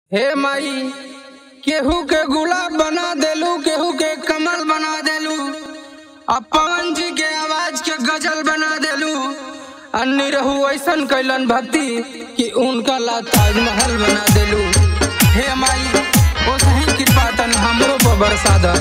हे माई, केहू के गुलाब बना देलू, केहू के कमल बना देलू, अब पवन जी के आवाज के गजल बना देलू। अन्नी रहू ऐसन कैलन भक्ति कि उनका ला ताजमहल बना देलू। हे माई, ओ सही कृपा तन हमरो पर बरसा द।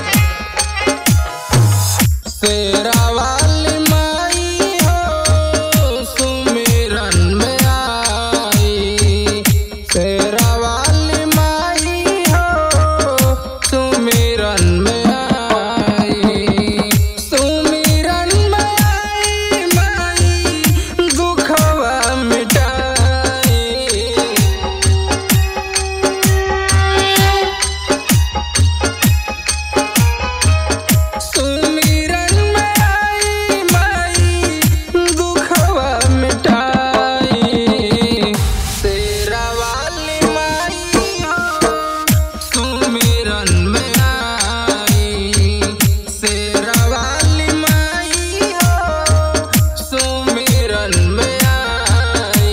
शेरा वाली माई हो सुमिरन में आई, शेरा वाली माई हो सुमिरन में आई, सुमिरन में आई माई दुखवा मिटाई। सुमिरन में आई माई दुखवा मिटाई, शेरा वाली माई हो सुमिरन में आई, शेरा वाली माई हो सुमिरन में आई।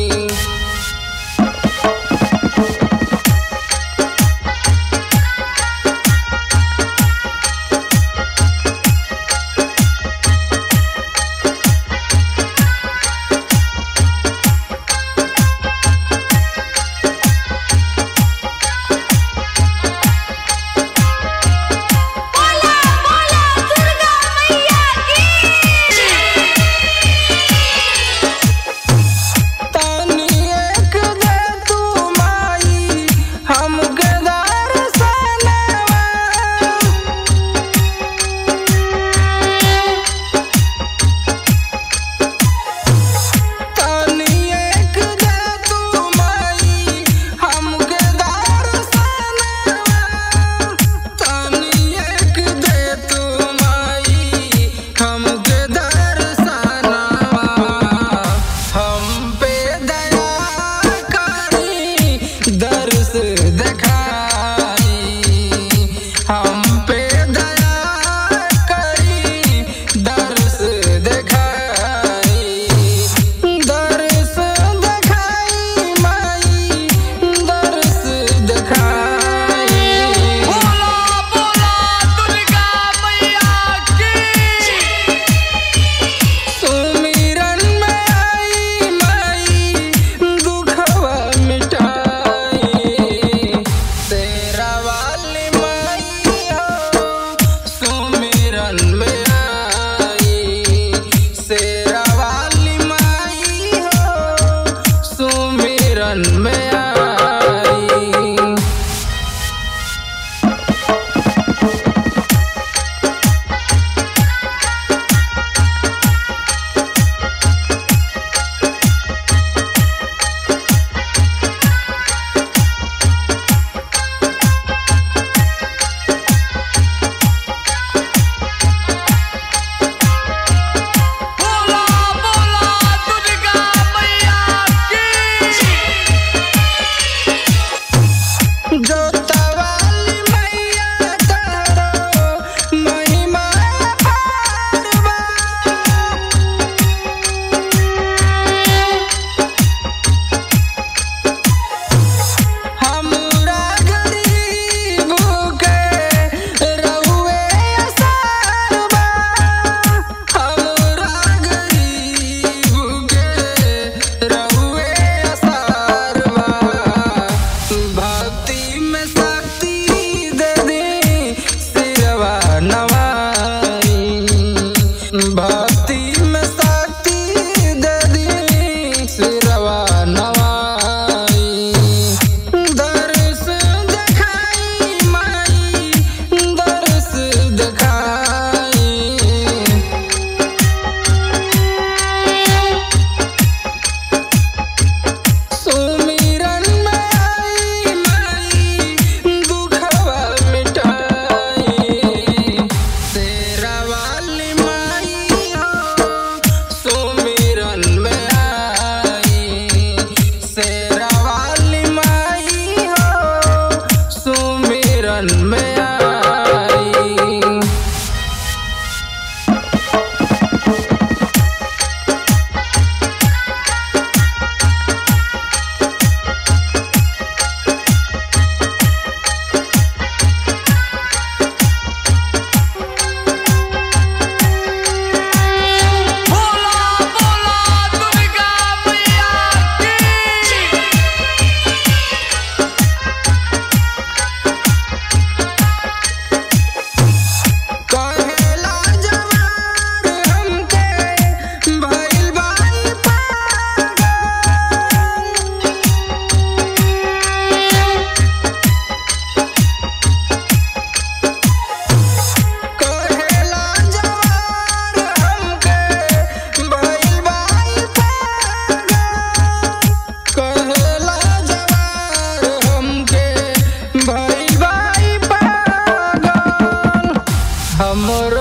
बोला बोला दुर्गा मैया की। तानी एक दे तू माई हमके दर्शनवा, तानी एक दे तू माई हमके दर्शनवा, तानी एक दे तू माई हमके दर्शनवा। हम पे दया करी दर्श दिखाई, हम पे दया करी दर्श दिखाई, दर्श दिखाई माई दर्श दिखाई। बोला बोला दुर्गा मैया की। सुमिरन में आई माई दुखवा मिटाई, शेरा वाली माई हो सुमिरन में आई, शेरा वाली माई हो सुमिरन में आई। बोला बोला दुर्गा मैया की। जोता वाली मैया तारो महिमा अपार बा, हमरा गरीब के रहुए असार बा, हमरा गरीब के रहुए असार बा। भक्ति में हमरो